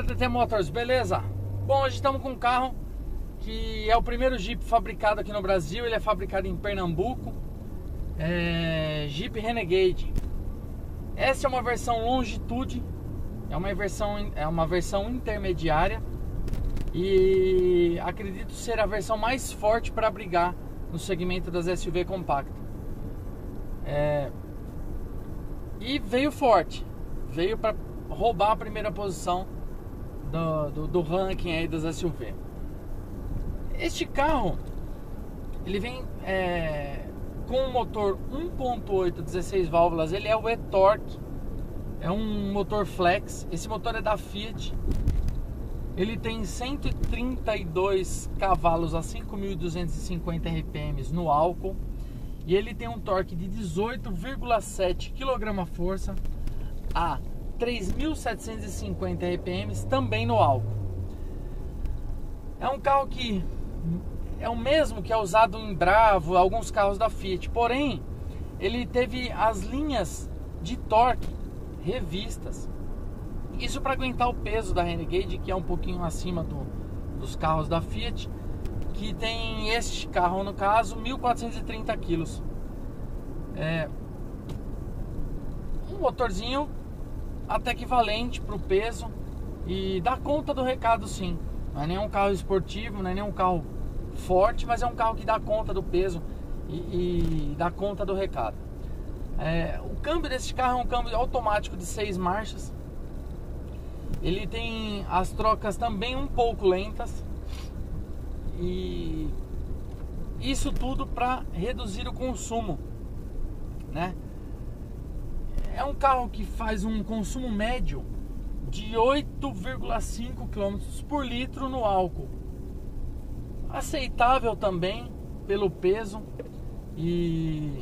DT Motors, beleza? Bom, hoje estamos com um carro que é o primeiro Jeep fabricado aqui no Brasil. Ele é fabricado em Pernambuco, Jeep Renegade. Essa é uma versão Longitude, é uma versão intermediária e acredito ser a versão mais forte para brigar no segmento das SUV compacto. E veio forte, veio para roubar a primeira posição do ranking aí das SUV. Este carro ele vem com um motor 1.8 16 válvulas. Ele é o e-torque, é um motor flex. Esse motor é da Fiat. Ele tem 132 cavalos a 5.250 RPM no álcool. E ele tem um torque de 18,7 kgf a 3.750 RPM também no álcool. É um carro que é o mesmo que é usado em Bravo, alguns carros da Fiat. Porém, ele teve as linhas de torque revistas. Isso para aguentar o peso da Renegade, que é um pouquinho acima dos carros da Fiat, que tem este carro, no caso, 1.430 kg. Um motorzinho até que valente para o peso e dá conta do recado, sim. Não é nenhum carro esportivo, não é nenhum carro forte, mas é um carro que dá conta do peso e dá conta do recado. O câmbio desse carro é um câmbio automático de 6 marchas. Ele tem as trocas também um pouco lentas. E isso tudo para reduzir o consumo, né? É um carro que faz um consumo médio de 8,5 km por litro no álcool. Aceitável também pelo peso e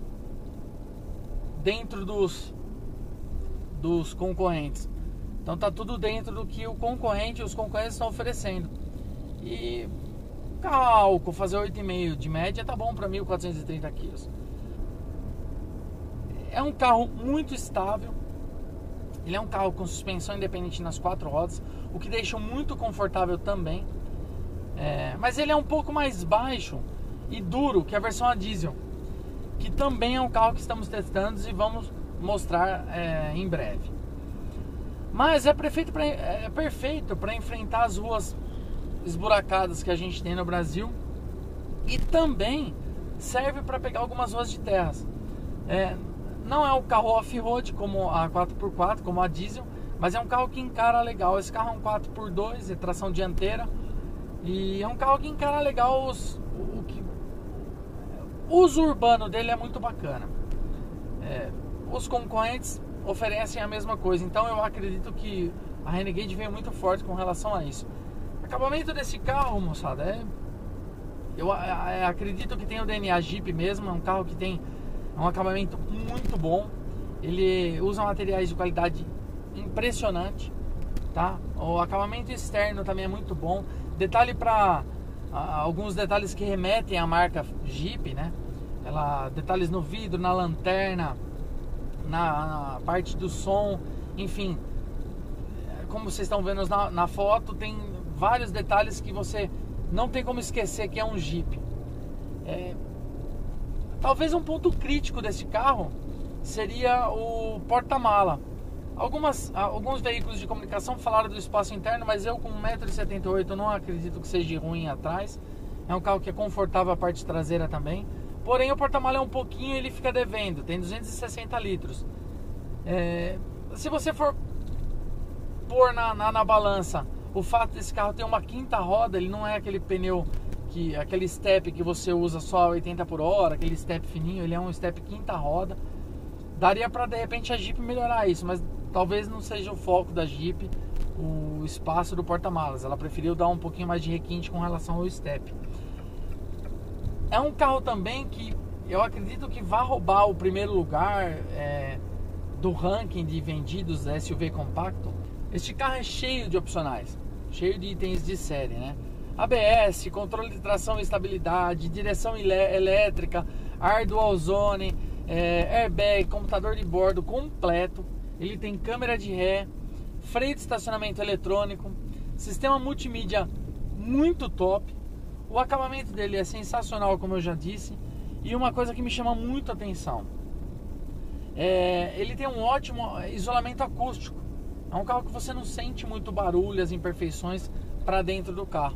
dentro dos concorrentes. Então tá tudo dentro do que os concorrentes estão oferecendo. E carro a álcool fazer 8,5 de média tá bom para 1.430 kg. É um carro muito estável. Ele é um carro com suspensão independente nas 4 rodas, o que deixa muito confortável também. Mas ele é um pouco mais baixo e duro que a versão a diesel, que também é um carro que estamos testando e vamos mostrar em breve. Mas é perfeito para enfrentar as ruas esburacadas que a gente tem no Brasil, e também serve para pegar algumas ruas de terras. Não é um carro off-road como a 4x4, como a diesel, mas é um carro que encara legal. Esse carro é um 4x2, é tração dianteira, e é um carro que encara legal. O uso urbano dele é muito bacana. Os concorrentes oferecem a mesma coisa, então eu acredito que a Renegade veio muito forte com relação a isso. O acabamento desse carro, moçada, eu acredito que tem o DNA Jeep mesmo. É um carro que tem um acabamento muito bom. Ele usa materiais de qualidade impressionante, tá? O acabamento externo também é muito bom. Detalhe para alguns detalhes que remetem à marca Jeep, né? Detalhes no vidro, na lanterna, na parte do som, enfim. Como vocês estão vendo na foto, tem vários detalhes que você não tem como esquecer que é um Jeep. Talvez um ponto crítico desse carro seria o porta-mala. Alguns veículos de comunicação falaram do espaço interno, mas eu com 1,78 m não acredito que seja ruim atrás. É um carro que é confortável a parte traseira também. Porém o porta-mala é um pouquinho, ele fica devendo. Tem 260 litros. Se você for pôr na balança o fato desse carro ter uma quinta roda, ele não é aquele pneu, aquele step que você usa só 80 por hora, aquele step fininho. Ele é um step quinta roda. Daria para de repente a Jeep melhorar isso, mas talvez não seja o foco da Jeep o espaço do porta-malas. Ela preferiu dar um pouquinho mais de requinte com relação ao step. É um carro também que eu acredito que vai roubar o primeiro lugar do ranking de vendidos da SUV compacto. Este carro é cheio de opcionais, cheio de itens de série, né? ABS, controle de tração e estabilidade, direção elétrica, ar dual zone, airbag, computador de bordo completo. Ele tem câmera de ré, freio de estacionamento eletrônico, sistema multimídia muito top. O acabamento dele é sensacional, como eu já disse. E uma coisa que me chama muito a atenção, ele tem um ótimo isolamento acústico. É um carro que você não sente muito barulho, as imperfeições para dentro do carro.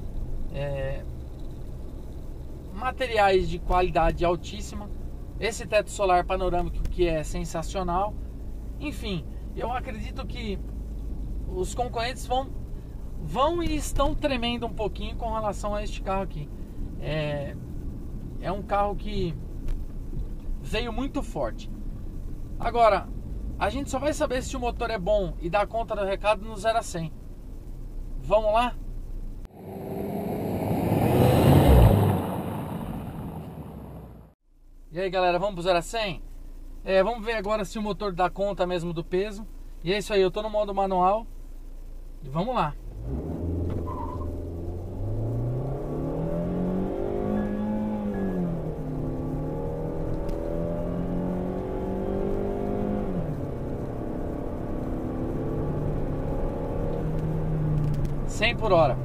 Materiais de qualidade altíssima. Esse teto solar panorâmico que é sensacional. Enfim, eu acredito que os concorrentes vão e estão tremendo um pouquinho com relação a este carro aqui. É um carro que veio muito forte. Agora, a gente só vai saber se o motor é bom e dá conta do recado no 0 a 100. Vamos lá? E aí, galera, vamos pro 0 a 100? Vamos ver agora se o motor dá conta mesmo do peso. E é isso aí, eu tô no modo manual. E vamos lá. Por hora,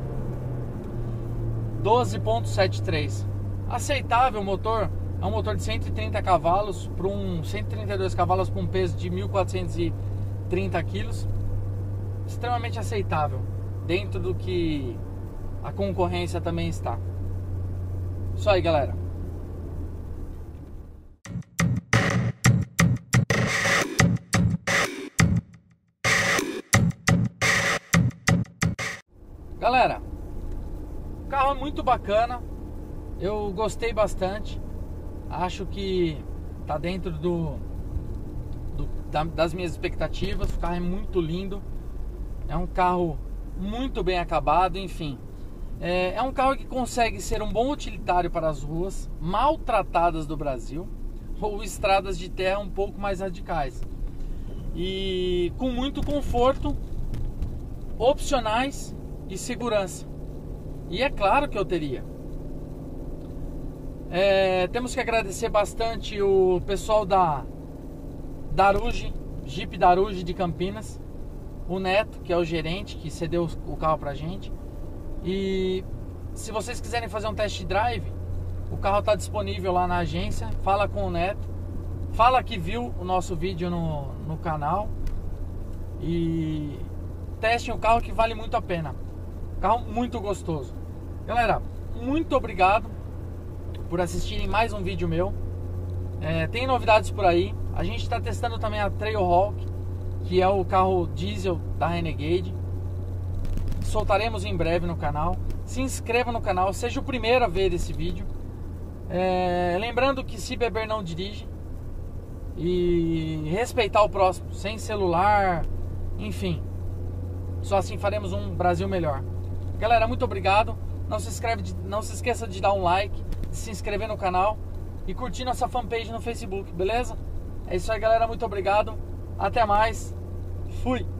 12.73. Aceitável o motor. É um motor de 130 cavalos para 132 cavalos para um peso de 1.430 quilos. Extremamente aceitável, dentro do que a concorrência também está. Isso aí, galera. Galera, o carro é muito bacana. Eu gostei bastante. Acho que tá dentro das minhas expectativas. O carro é muito lindo. É um carro muito bem acabado. Enfim, é um carro que consegue ser um bom utilitário para as ruas maltratadas do Brasil, ou estradas de terra um pouco mais radicais, e com muito conforto, opcionais e segurança. E é claro que eu teria. Temos que agradecer bastante o pessoal da Daruge, Jeep Daruge de Campinas, o Neto, que é o gerente, que cedeu o carro pra gente. E se vocês quiserem fazer um test drive, o carro está disponível lá na agência. Fala com o Neto, fala que viu o nosso vídeo no canal e testem o carro, que vale muito a pena. Carro muito gostoso. Galera, muito obrigado por assistirem mais um vídeo meu. Tem novidades por aí. A gente está testando também a Trailhawk, que é o carro diesel da Renegade. Soltaremos em breve no canal. Se inscreva no canal, seja o primeiro a ver esse vídeo. Lembrando que se beber não dirige. E respeitar o próximo, sem celular. Enfim, só assim faremos um Brasil melhor. Galera, muito obrigado. Não se esqueça de dar um like, de se inscrever no canal e curtir nossa fanpage no Facebook, beleza? É isso aí, galera, muito obrigado. Até mais. Fui.